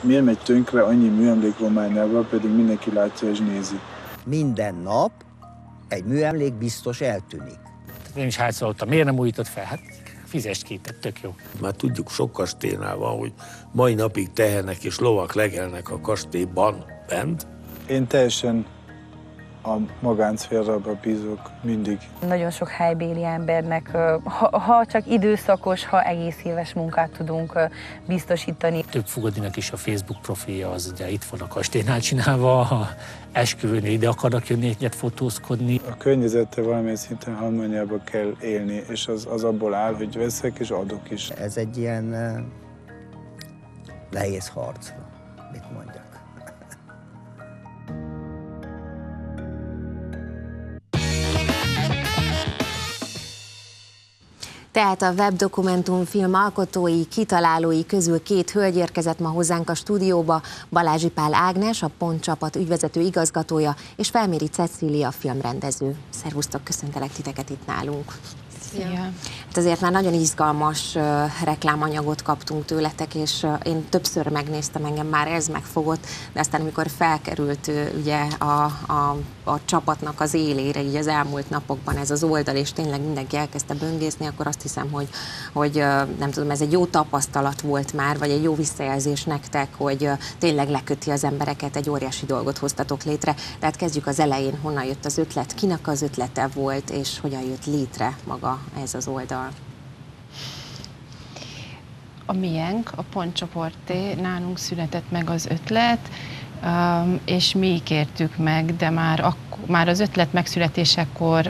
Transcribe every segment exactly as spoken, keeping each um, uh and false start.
Miért megy tönkre annyi műemlék Romániában, pedig mindenki látja és nézi? Minden nap egy műemlék biztos eltűnik. Én is hátszoltam, miért nem újított fel? Hát fizest ki, tehát tök jó. Már tudjuk, sok kastélynál van, hogy mai napig tehenek és lovak legelnek a kastélyban bent. Én teljesen a magánszférában bízok mindig. Nagyon sok helybéli embernek, ha, ha csak időszakos, ha egész éves munkát tudunk biztosítani. Több fogadinak is a Facebook profilja az, ugye itt van a kastélynál csinálva, ha esküvőnél ide akarnak jönni egyet fotózkodni. A környezettel valamilyen szinten harmóniába kell élni, és az, az abból áll, hogy veszek és adok is. Ez egy ilyen uh, nehéz harc, mit mondjak. Tehát a webdokumentumfilm alkotói, kitalálói közül két hölgy érkezett ma hozzánk a stúdióba, Balázsi Pál Ágnes, a Pont csapat ügyvezető igazgatója, és Felméri Cecília filmrendező. Szervusztok, köszöntelek titeket itt nálunk. Szia. Hát azért már nagyon izgalmas uh, reklámanyagot kaptunk tőletek, és uh, én többször megnéztem, engem már ez megfogott, de aztán amikor felkerült uh, ugye a, a, a csapatnak az élére, így az elmúlt napokban ez az oldal, és tényleg mindenki elkezdte böngészni, akkor azt hiszem, hogy, hogy uh, nem tudom, ez egy jó tapasztalat volt már, vagy egy jó visszajelzés nektek, hogy uh, tényleg leköti az embereket, egy óriási dolgot hoztatok létre. Tehát kezdjük az elején, honnan jött az ötlet, kinek az ötlete volt, és hogyan jött létre maga ez az oldal? A miénk, a Pont csoporté, nálunk született meg az ötlet, és mi kértük meg, de már, akkor, már az ötlet megszületésekor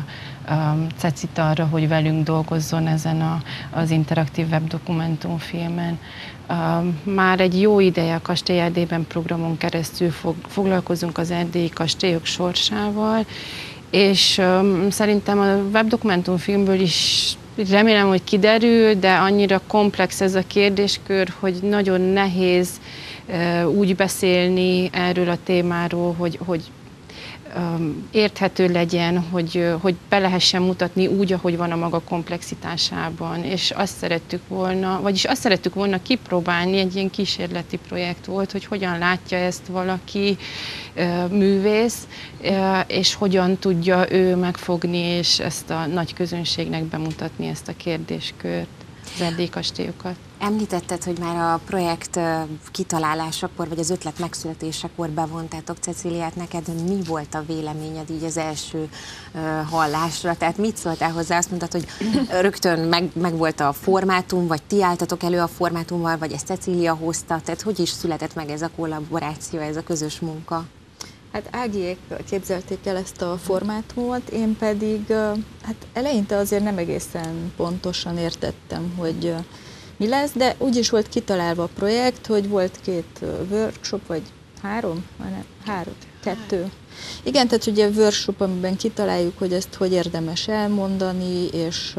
Cecit arra, hogy velünk dolgozzon ezen a, az interaktív webdokumentumfilmen. Már egy jó ideje a Kastély Erdélyben programon keresztül fog, foglalkozunk az erdélyi kastélyok sorsával, és um, szerintem a webdokumentumfilmből is remélem, hogy kiderül, de annyira komplex ez a kérdéskör, hogy nagyon nehéz uh, úgy beszélni erről a témáról, hogy, hogy um, érthető legyen, hogy, uh, hogy be lehessen mutatni úgy, ahogy van a maga komplexitásában. És azt szerettük volna, vagyis azt szerettük volna kipróbálni, egy ilyen kísérleti projekt volt, hogy hogyan látja ezt valaki, művész, és hogyan tudja ő megfogni, és ezt a nagy közönségnek bemutatni ezt a kérdéskört, az erdélyi kastélyokat. Említetted, hogy már a projekt kitalálásakor, vagy az ötlet megszületésekor bevontátok Cecíliát, neked mi volt a véleményed így az első uh, hallásra? Tehát mit szóltál hozzá? Azt mondtad, hogy rögtön meg, meg volt a formátum, vagy ti álltatok elő a formátummal, vagy ezt Cecília hozta? Tehát hogy is született meg ez a kollaboráció, ez a közös munka? Hát Ágiék képzelték el ezt a formátumot, én pedig hát eleinte azért nem egészen pontosan értettem, hogy mi lesz, de úgy is volt kitalálva a projekt, hogy volt két workshop, vagy három? Nem, három, kettő. Igen, tehát ugye workshop, amiben kitaláljuk, hogy ezt hogy érdemes elmondani, és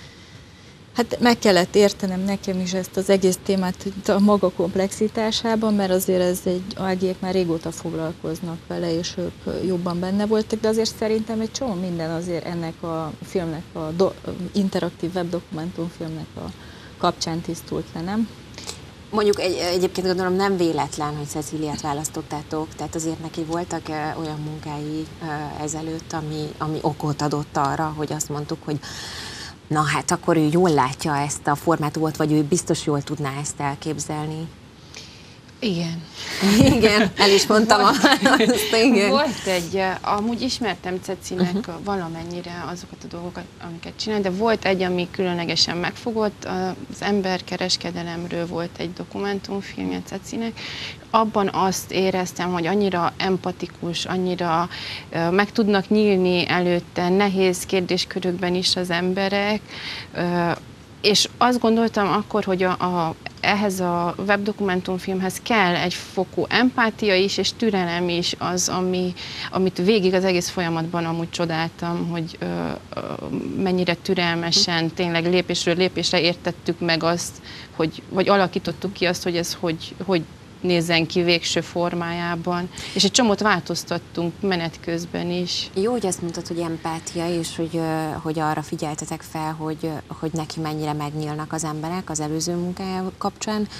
hát meg kellett értenem nekem is ezt az egész témát a maga komplexitásában, mert azért ez egy, Ágiék már régóta foglalkoznak vele, és ők jobban benne voltak, de azért szerintem egy csomó minden azért ennek a filmnek, a do, interaktív webdokumentumfilmnek a kapcsán tisztult le, nem? Mondjuk egy, egyébként gondolom nem véletlen, hogy Cecíliát választottátok, tehát azért neki voltak olyan munkái ezelőtt, ami, ami okot adott arra, hogy azt mondtuk, hogy na hát akkor ő jól látja ezt a formátumot, vagy ő biztos jól tudná ezt elképzelni. Igen. Igen, el is mondtam volt, azt, igen. Volt egy, amúgy ismertem Cecinek uh-huh. valamennyire azokat a dolgokat, amiket csinál, de volt egy, ami különlegesen megfogott, az emberkereskedelemről volt egy dokumentumfilmje Cecinek. Abban azt éreztem, hogy annyira empatikus, annyira uh, meg tudnak nyílni előtte nehéz kérdéskörökben is az emberek, uh, és azt gondoltam akkor, hogy a, a, ehhez a webdokumentumfilmhez kell egy fokú empátia is, és türelem is az, ami, amit végig az egész folyamatban amúgy csodáltam, hogy ö, ö, mennyire türelmesen, tényleg lépésről lépésre értettük meg azt, hogy, vagy alakítottuk ki azt, hogy ez hogy, hogy nézzen ki végső formájában, és egy csomót változtattunk menet közben is. Jó, hogy azt mondtad, hogy empátia, és hogy, hogy arra figyeltetek fel, hogy, hogy neki mennyire megnyílnak az emberek az előző munkája kapcsán.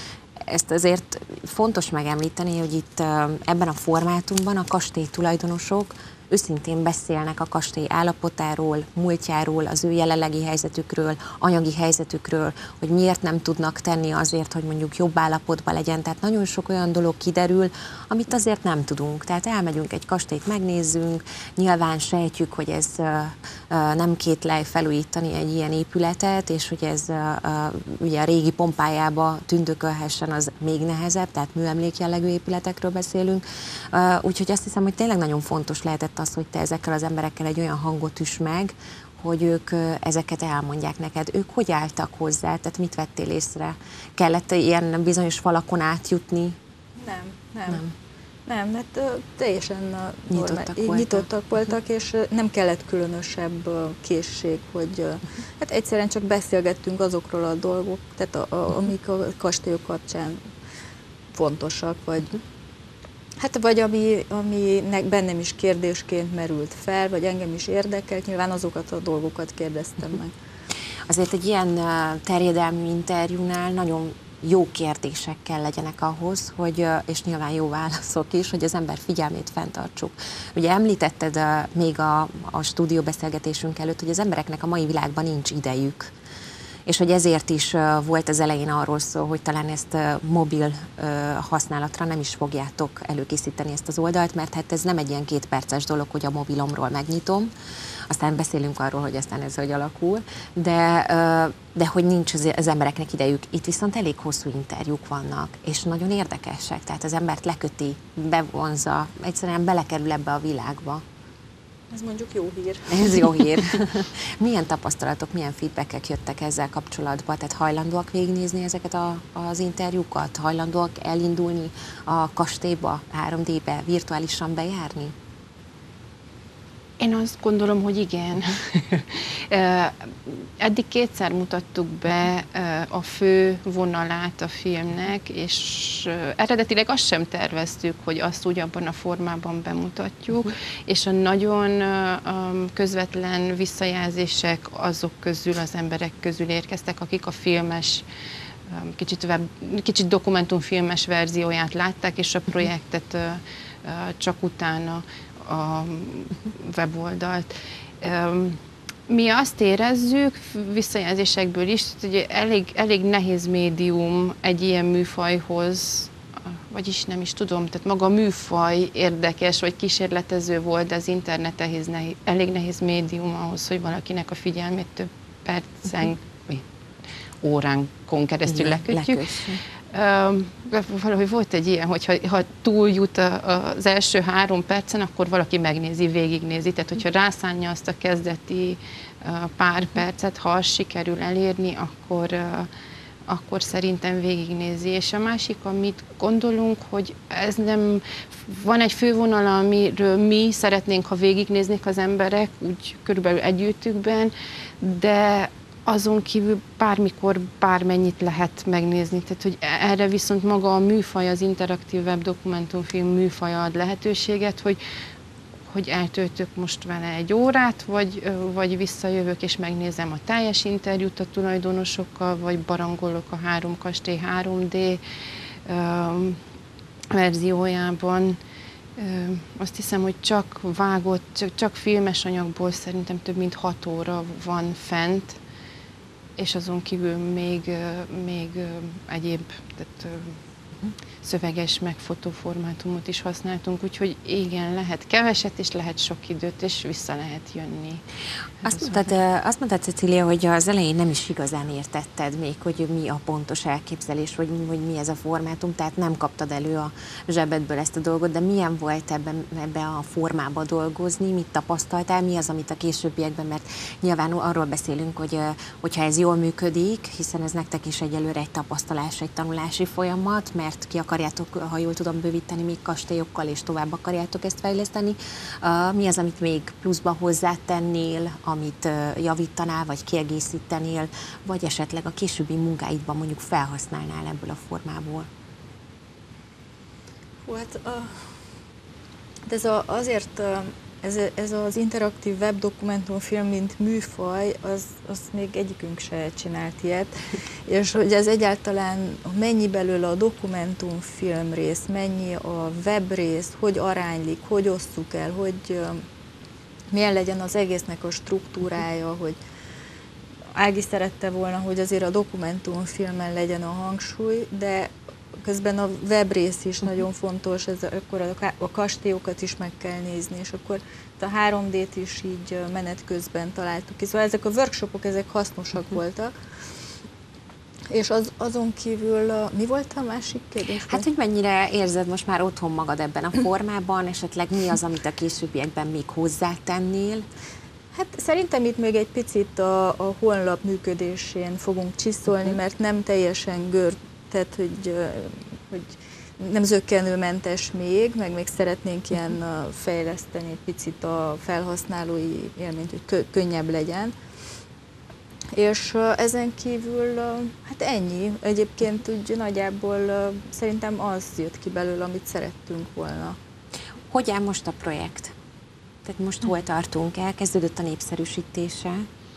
ezt azért fontos megemlíteni, hogy itt ebben a formátumban a kastély tulajdonosok őszintén beszélnek a kastély állapotáról, múltjáról, az ő jelenlegi helyzetükről, anyagi helyzetükről, hogy miért nem tudnak tenni azért, hogy mondjuk jobb állapotban legyen. Tehát nagyon sok olyan dolog kiderül, amit azért nem tudunk. Tehát elmegyünk egy kastélyt, megnézzünk, nyilván sejtjük, hogy ez uh, uh, nem kétlej felújítani egy ilyen épületet, és hogy ez uh, uh, ugye a régi pompájába tündökölhessen, az még nehezebb, tehát műemlék jellegű épületekről beszélünk. Uh, úgyhogy azt hiszem, hogy tényleg nagyon fontos lehetett az, hogy te ezekkel az emberekkel egy olyan hangot üss meg, hogy ők ezeket elmondják neked. Ők hogy álltak hozzá? Tehát mit vettél észre? Kellett ilyen bizonyos falakon átjutni? Nem, nem. Nem. Nem, mert uh, teljesen uh, Nyitottak normál, voltak. nyitottak voltak, és uh, nem kellett különösebb uh, készség, hogy uh, hát egyszerűen csak beszélgettünk azokról a dolgok, tehát a, a, amik a kastélyok kapcsán fontosak, vagy hát vagy ami, ami bennem is kérdésként merült fel, vagy engem is érdekelt, nyilván azokat a dolgokat kérdeztem meg. Azért egy ilyen terjedelmű interjúnál nagyon jó kérdések kell legyenek ahhoz, hogy, és nyilván jó válaszok is, hogy az ember figyelmét fenntartsuk. Ugye említetted még a, a stúdióbeszélgetésünk előtt, hogy az embereknek a mai világban nincs idejük. És hogy ezért is volt az elején arról szó, hogy talán ezt mobil használatra nem is fogjátok előkészíteni ezt az oldalt, mert hát ez nem egy ilyen két perces dolog, hogy a mobilomról megnyitom, aztán beszélünk arról, hogy aztán ez hogy alakul, de, de hogy nincs az, az embereknek idejük. Itt viszont elég hosszú interjúk vannak, és nagyon érdekesek, tehát az embert leköti, bevonza, egyszerűen belekerül ebbe a világba. Ez mondjuk jó hír. Ez jó hír. Milyen tapasztalatok, milyen feedbackek jöttek ezzel kapcsolatban? Tehát hajlandóak végignézni ezeket a, az interjúkat? Hajlandóak elindulni a kastélyba, három dé-be, virtuálisan bejárni? Én azt gondolom, hogy igen. Eddig kétszer mutattuk be a fő vonalát a filmnek, és eredetileg azt sem terveztük, hogy azt úgy abban a formában bemutatjuk, uh-huh. és a nagyon közvetlen visszajelzések azok közül, az emberek közül érkeztek, akik a filmes, kicsit, web, kicsit dokumentumfilmes verzióját látták, és a projektet csak utána a weboldalt. Mi azt érezzük visszajelzésekből is, hogy elég, elég nehéz médium egy ilyen műfajhoz, vagyis nem is tudom, tehát maga a műfaj érdekes, vagy kísérletező volt, de az internet nehéz, nehéz, elég nehéz médium ahhoz, hogy valakinek a figyelmét több percen, uh-huh. óránkon keresztül lekötjük. Uh, valahogy volt egy ilyen, hogy ha, ha túljut a, az első három percen, akkor valaki megnézi, végignézi. Tehát, hogyha rászánja azt a kezdeti uh, pár percet, ha azt sikerül elérni, akkor, uh, akkor szerintem végignézi. És a másik, amit gondolunk, hogy ez nem, van egy fővonal, amiről mi szeretnénk, ha végignéznék az emberek, úgy körülbelül együttükben, de azon kívül bármikor, bármennyit lehet megnézni. Tehát, hogy erre viszont maga a műfaj, az interaktív web dokumentumfilm műfaja ad lehetőséget, hogy, hogy eltöltök most vele egy órát, vagy, vagy visszajövök és megnézem a teljes interjút a tulajdonosokkal, vagy barangolok a három kastély három dé um, verziójában. Um, azt hiszem, hogy csak vágott, csak, csak filmes anyagból szerintem több mint hat óra van fent, és azon kívül még, még egyéb tehát, szöveges, meg fotóformátumot is használtunk, úgyhogy igen, lehet keveset, és lehet sok időt, és vissza lehet jönni. Azt mondtad, azt mondtad, Cecília, hogy az elején nem is igazán értetted még, hogy mi a pontos elképzelés, vagy hogy mi ez a formátum, tehát nem kaptad elő a zsebedből ezt a dolgot, de milyen volt ebben, ebben a formában dolgozni, mit tapasztaltál, mi az, amit a későbbiekben, mert nyilván arról beszélünk, hogy hogyha ez jól működik, hiszen ez nektek is egyelőre egy tapasztalás, egy tanulási folyamat, mert ki akarjátok, ha jól tudom, bővíteni még kastélyokkal, és tovább akarjátok ezt fejleszteni. Mi az, amit még pluszba hozzátennél, amit javítanál, vagy kiegészítenél, vagy esetleg a későbbi munkáidban mondjuk felhasználnál ebből a formából? Hú, hát, uh, de ez a, azért uh, ez, ez az interaktív webdokumentumfilm, mint műfaj, az, az még egyikünk se csinált ilyet, és hogy ez egyáltalán mennyi belőle a dokumentumfilm rész, mennyi a web rész, hogy aránylik, hogy osszuk el, hogy milyen legyen az egésznek a struktúrája, hogy Ági szerette volna, hogy azért a dokumentumfilmen legyen a hangsúly, de közben a web rész is nagyon fontos, ez akkor a kastélyokat is meg kell nézni, és akkor a három dét is így menet közben találtuk ki. Szóval ezek a workshopok, ezek hasznosak voltak. És az, azon kívül, a, mi volt a másik kérdés? Hát, hogy mennyire érzed most már otthon magad ebben a formában, esetleg mi az, amit a későbbiekben még hozzátennél? Hát szerintem itt még egy picit a, a honlap működésén fogunk csiszolni, mert nem teljesen gör, tehát hogy, hogy nem zökkenőmentes még, meg még szeretnénk ilyen fejleszteni egy picit a felhasználói élményt, hogy könnyebb legyen. És ezen kívül, hát ennyi. Egyébként úgy nagyjából szerintem az jött ki belőle, amit szerettünk volna. Hogy áll most a projekt? Tehát most hol tartunk? Elkezdődött a népszerűsítése?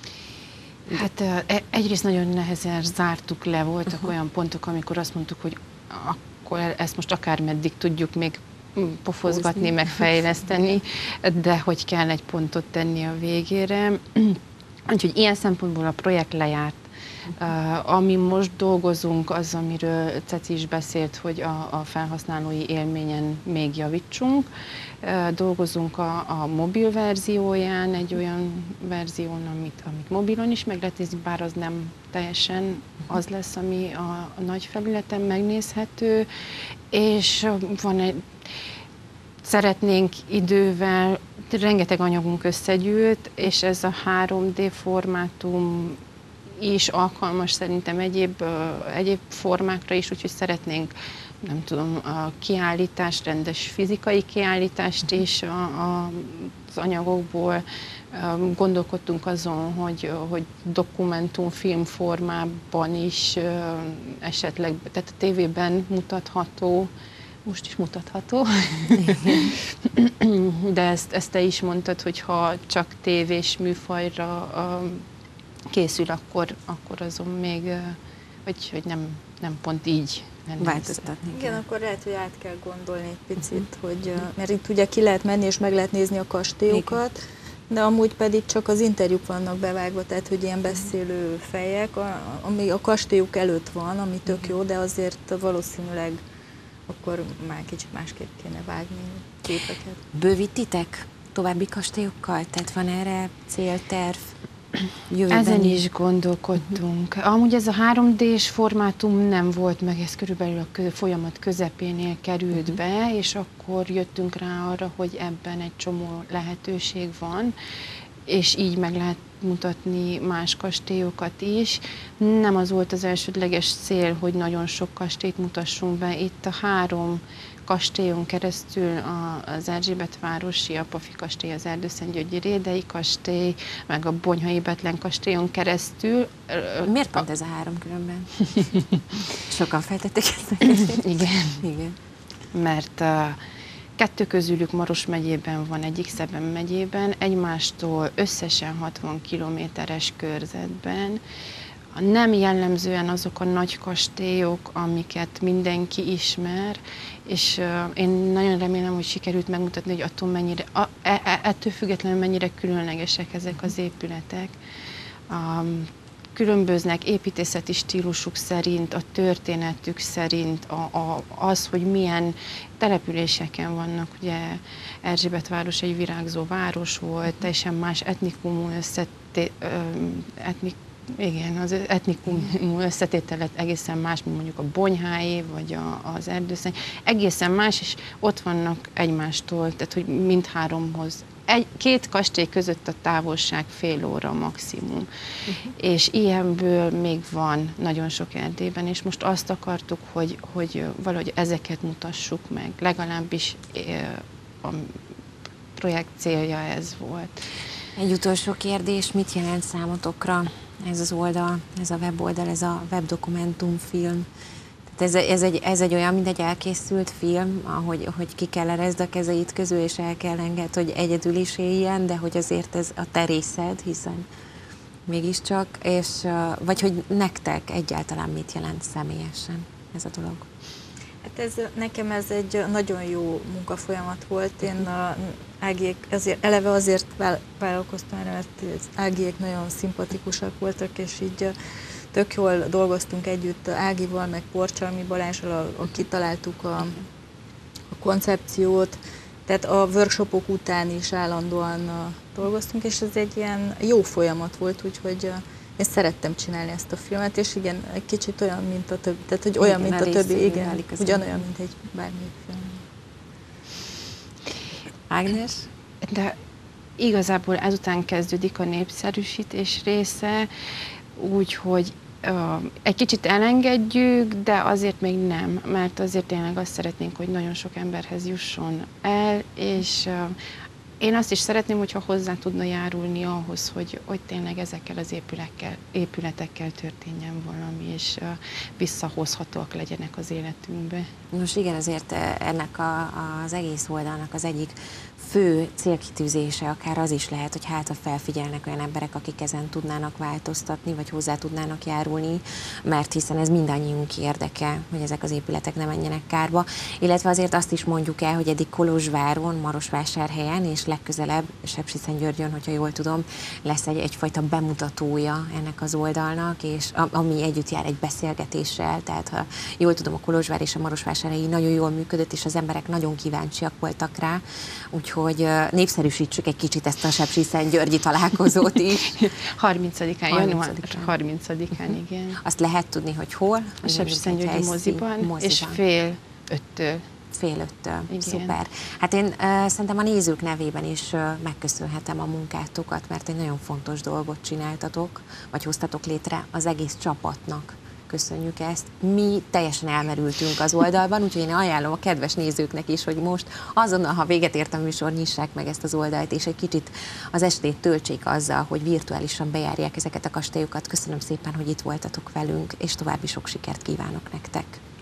Hát egyrészt nagyon nehezen zártuk le, voltak olyan pontok, amikor azt mondtuk, hogy akkor ezt most akármeddig tudjuk még pofozgatni, meg fejleszteni, de hogy kell egy pontot tenni a végére. Úgyhogy ilyen szempontból a projekt lejárt. Uh, ami most dolgozunk, az, amiről Ceci is beszélt, hogy a, a felhasználói élményen még javítsunk. Uh, dolgozunk a, a mobil verzióján, egy olyan verzión, amit, amit mobilon is meg lehet nézni, bár az nem teljesen az lesz, ami a, a nagy felületen megnézhető. És van egy, szeretnénk idővel, rengeteg anyagunk összegyűlt, és ez a három dé formátum is alkalmas szerintem egyéb, egyéb formákra is, úgyhogy szeretnénk, nem tudom, a kiállítást, rendes fizikai kiállítást is a, a, az anyagokból. Gondolkodtunk azon, hogy, hogy dokumentumfilm formában is esetleg, tehát a tévében mutatható, most is mutatható, de ezt, ezt te is mondtad, hogy ha csak tévés műfajra készül, akkor, akkor azon még, hogy, hogy nem, nem pont így változtatni. Igen, akkor lehet, hogy át kell gondolni egy picit, uh-huh. hogy, mert itt ugye ki lehet menni és meg lehet nézni a kastélyokat, de amúgy pedig csak az interjúk vannak bevágva, tehát hogy ilyen beszélő fejek, ami a kastélyuk előtt van, ami tök jó, de azért valószínűleg akkor már kicsit másképp kéne vágni képeket. Bővítitek további kastélyokkal? Tehát van erre célterv? Jövőben. Ezen is gondolkodtunk. Amúgy ez a három dés formátum nem volt meg, ez körülbelül a folyamat közepénél került uh-huh. be, és akkor jöttünk rá arra, hogy ebben egy csomó lehetőség van, és így meg lehet mutatni más kastélyokat is. Nem az volt az elsődleges cél, hogy nagyon sok kastélyt mutassunk be. Itt a három kastélyon keresztül az Erzsébetvárosi Apafi kastély, az Erdőszentgyörgyi Rédei kastély, meg a Bonyhai Betlen kastélyon keresztül. Miért pont ez a három különben? Sokan feltették ezt a kérdést. Igen. Igen. Mert uh, kettő közülük Maros megyében van, egyik Szeben megyében, egymástól összesen hatvan kilométeres körzetben. Nem jellemzően azok a nagy kastélyok, amiket mindenki ismer, és uh, én nagyon remélem, hogy sikerült megmutatni, hogy attól mennyire, a, e, e, ettől függetlenül mennyire különlegesek ezek az épületek. Um, különböznek építészeti stílusuk szerint, a történetük szerint, a, a, az, hogy milyen településeken vannak. Ugye Erzsébetváros egy virágzó város volt, teljesen más etnikumú összeté, etnik, igen, az etnikumú összetételet egészen más, mint mondjuk a Bonyháé, vagy a, az Erdőszent. Egészen más, és ott vannak egymástól, tehát hogy mindháromhoz. Egy, két kastély között a távolság fél óra maximum. Uh-huh. És ilyenből még van nagyon sok Erdélyben, és most azt akartuk, hogy, hogy valahogy ezeket mutassuk meg. Legalábbis a projekt célja ez volt. Egy utolsó kérdés, mit jelent számotokra ez az oldal, ez a weboldal, ez a webdokumentumfilm? Ez, ez, egy, ez egy olyan, mint egy elkészült film, ahogy, hogy ki kell erezd a kezeit közül, és el kell enged, hogy egyedül is éljen, de hogy azért ez a te részed, hiszen mégiscsak, és vagy hogy nektek egyáltalán mit jelent személyesen ez a dolog? Hát ez, nekem ez egy nagyon jó munkafolyamat volt. Én a Ágiék, azért, eleve azért vállalkoztam erre, mert az Ágiék nagyon szimpatikusak voltak, és így tök jól dolgoztunk együtt Ágival, meg Porcsalmi Balázsral, kitaláltuk a, a koncepciót, tehát a workshopok után is állandóan dolgoztunk, és ez egy ilyen jó folyamat volt, úgyhogy én szerettem csinálni ezt a filmet, és igen, egy kicsit olyan, mint a többi, tehát hogy olyan, igen, mint a többi, igen, ugyanolyan, mint egy bármelyik film. Ágnes? De igazából ezután kezdődik a népszerűsítés része, úgyhogy uh, egy kicsit elengedjük, de azért még nem, mert azért tényleg azt szeretnénk, hogy nagyon sok emberhez jusson el, és uh, én azt is szeretném, hogyha hozzá tudna járulni ahhoz, hogy, hogy tényleg ezekkel az épületekkel, épületekkel történjen valami, és uh, visszahozhatóak legyenek az életünkbe. Nos igen, azért ennek a, az egész oldalnak az egyik fő célkitűzése akár az is lehet, hogy hát ha felfigyelnek olyan emberek, akik ezen tudnának változtatni, vagy hozzá tudnának járulni, mert hiszen ez mindannyiunk érdeke, hogy ezek az épületek ne menjenek kárba. Illetve azért azt is mondjuk el, hogy eddig Kolozsváron, Marosvásárhelyen és legközelebb Sepsiszentgyörgyön, hogyha jól tudom, lesz egy, egyfajta bemutatója ennek az oldalnak, és ami együtt jár egy beszélgetéssel, tehát ha jól tudom, a Kolozsvár és a Marosvásárhelyi nagyon jól működött, és az emberek nagyon kíváncsiak voltak rá, úgyhogy népszerűsítsük egy kicsit ezt a sepsiszentgyörgyi találkozót is. harmincadikán, január harmincadikán, igen. Azt lehet tudni, hogy hol? A Sepsiszentgyörgyi moziban, moziban, és fél öttől. Fél öttől. Szuper. Hát én uh, szerintem a nézők nevében is uh, megköszönhetem a munkátokat, mert egy nagyon fontos dolgot csináltatok, vagy hoztatok létre az egész csapatnak. Köszönjük ezt. Mi teljesen elmerültünk az oldalban, úgyhogy én ajánlom a kedves nézőknek is, hogy most azonnal, ha véget ért a műsor, nyissák meg ezt az oldalt, és egy kicsit az estét töltsék azzal, hogy virtuálisan bejárják ezeket a kastélyokat. Köszönöm szépen, hogy itt voltatok velünk, és további sok sikert kívánok nektek.